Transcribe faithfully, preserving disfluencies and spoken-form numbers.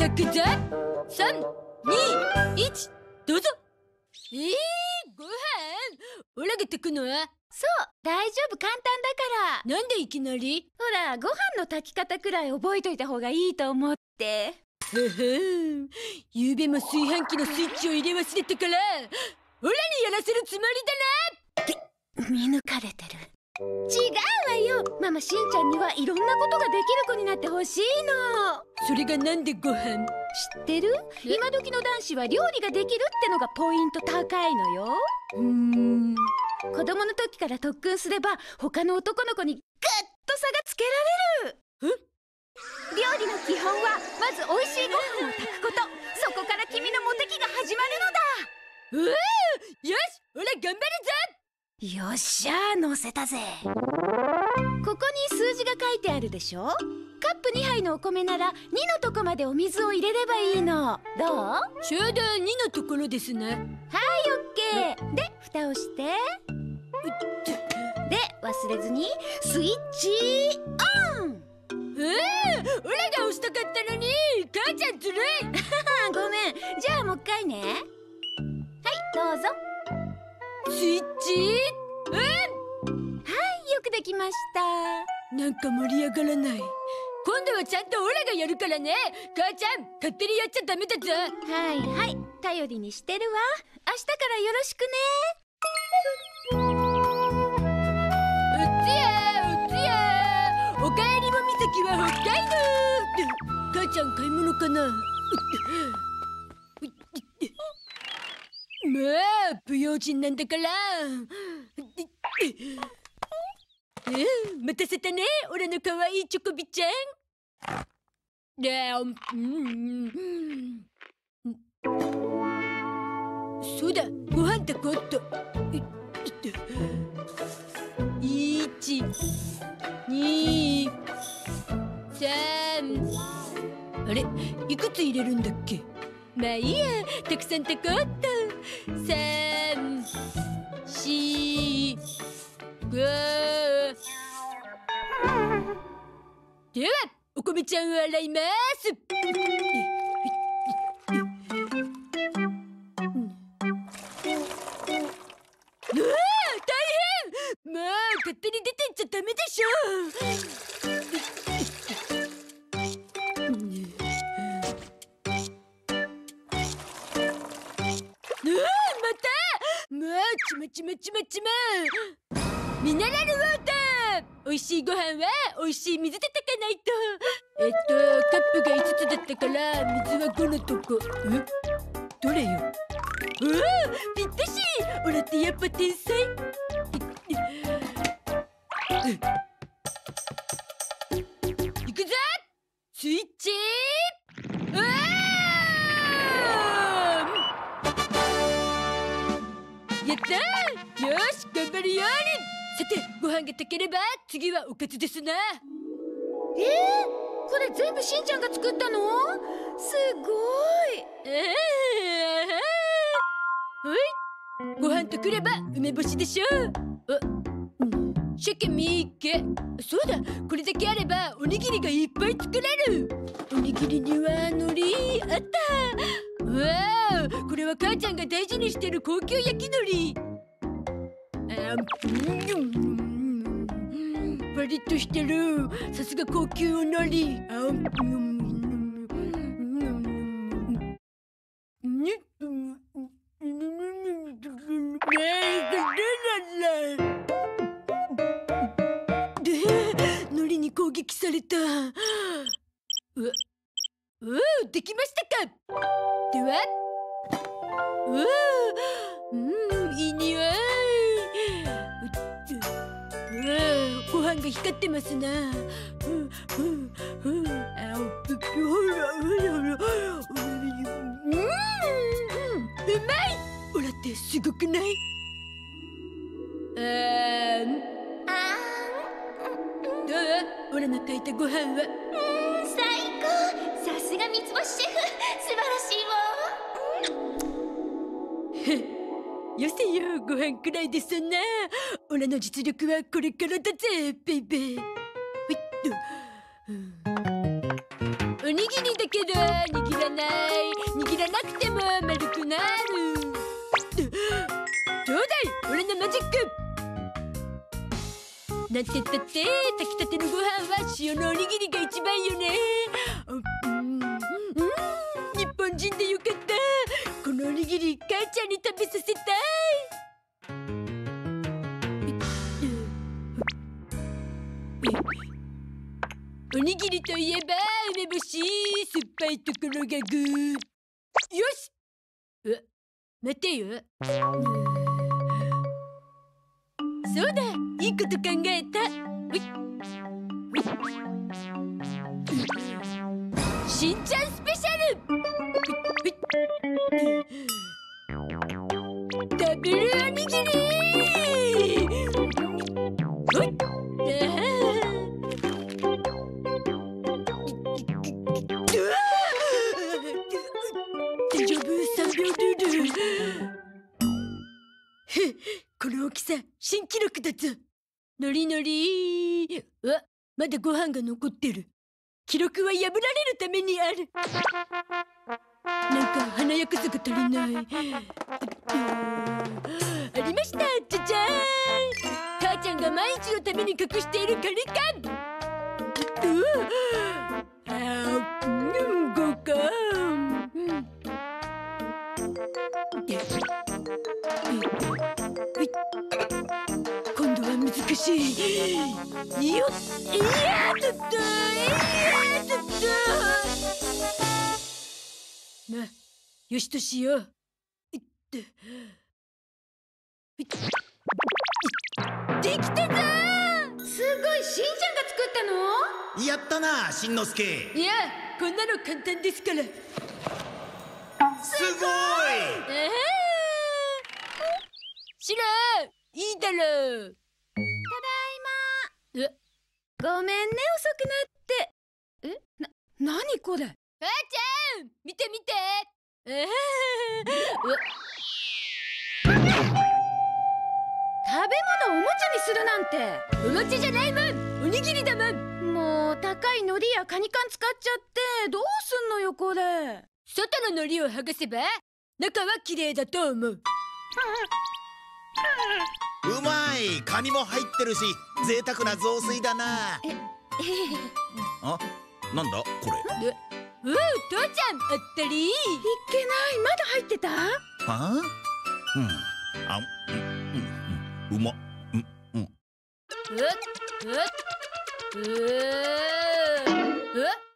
くぞ。さん、に、いち、どうぞ。えー、ご飯オラが炊くの？ そう、大丈夫、簡単だから。 なんでいきなり？ ほら、ご飯の炊き方くらい覚えといた方がいいと思って。 ははん、ゆうべも炊飯器のスイッチを入れ忘れたから、オラにやらせるつもりだな。 って見抜かれてる。違うわよ。ママしんちゃんにはいろんなことができる子になってほしいの。 それがなんでご飯？ 知ってる？今時の男子は料理ができるってのがポイント高いのよ。 うーん。 子供の時から特訓すれば他の男の子にグッと差がつけられる。料理の基本はまず美味しいご飯を炊くこと。そこから君のモテ期が始まるのだ。 うわー、よし、オラ頑張るぞ。 よっしゃー、乗せたぜ。ここに数字が書いてあるでしょ。カップにはいのお米ならにのとこまでお水を入れればいいの。どう？ ちょうどにのところですな。はい、 オッケー。で、蓋をして。で、忘れずにスイッチオン。 ええー、オラが押したかったのに、母ちゃんずるい。 ごめん。じゃあもう一回ね。はい、どうぞ。 スイッチオン。はい、 よくできました。 なんか盛り上がらない。今度はちゃんとオラがやるからね。母ちゃん、勝手にやっちゃダメだぞ。 はいはい、頼りにしてるわ。明日からよろしくね。 おつやおつや、おかえりもみさきは北海道。母ちゃん買い物かな。まあ不用心なんだから。えー、待たせたね、オラのかわいいチョコビちゃん。あ、うん、そうだ、ご飯炊こうっと。いち、に、さん。あれ、いくつ入れるんだっけ？まあいいや、たくさん炊こうっと。さん、し、ご。では、お米ちゃんを洗います。うわあ、大変！もう勝手に出てっちゃダメでしょ。うわあ、また！もうちまちまちまちま。ミネラルウォーター！美味しいご飯は美味しい水で炊かないと。えっと、カップがいつつだったから、水はごのとこ。え？どれよ？おお、ぴったし！オラってやっぱ天才。いくぞ！スイッチオン！やったー！よし、頑張るように！さて、ご飯が炊ければ、次はおかずですな。 えー、これ全部しんちゃんが作ったの？すごい。 えー、ほい。ご飯とくれば梅干しでしょ。あ、うん、鮭みーけ。そうだ、これだけあればおにぎりがいっぱい作れる。おにぎりには海苔あった。わあ、これは母ちゃんが大事にしてる高級焼き海苔。あ、うん、パリッとしてる。さすが高級お海苔。あ、うん、海苔に攻撃された。うわ、おお、できましたか。では、おお、うん、いい匂い。うわ、ご飯が光ってますな。うんうんうん、あ、うまい。オラってすごくない？あーん。 あどう？オラの炊いたご飯は。 ーん、最高。さすが三つ星シェフ、素晴らしいわ。 よせよ、ご飯くらいでそんな。オラの実力はこれからだぜ、ベイベー。ほいっと。うん、 おにぎりだけど握らない。握らなくても丸くなる。どうだい俺のマジック。なんてったって炊きたてのご飯は塩のおにぎりが一番よね。うん、うん、日本人でよかった。このおにぎり母ちゃんに食べさせたい。おにぎりといえば梅干し、酸っぱいところがグー。よし。え、待てよ。そうだ、いいこと考えた。ほいしんちゃんスペシャル。ダブルおにぎり。ほい大丈夫？ さん 秒ルール。この大きさ新記録だぞ。のりのり。あ、まだご飯が残ってる。記録は破られるためにある。なんか華やかさが足りない。ありました。じゃじゃーん。母ちゃんが毎日のために隠しているカレー缶。うわあ、うん、豪華。今度は難しい。よっ、いやだった、いやだった。まあ、よしとしよう。いって、いっ、できたぞー。すごい、しんちゃんが作ったの？ やったな、しんのすけ。 いや、こんなの簡単ですから。 すごい。 えーシロいいだろう。 ただいま。 え、 ごめんね、遅くなって。え、な、なにこれ。 母ちゃん見て見て。えー、 食べ物をおもちゃにするなんて。 おもちゃじゃないもん、おにぎりだもん。 もう高い海苔やカニ缶使っちゃってどうすんのよこれ。 外の海苔を剥がせば中は綺麗だと思う。 うまい。カニも入ってるし贅沢な雑炊だな。 え、ええ。 あ、なんだこれ。 え、おう、父ちゃんあったり。 いっけない、まだ入ってた。 はあ、うん、あ、うん、うん、うま、うん、うん。 え、え、え、え、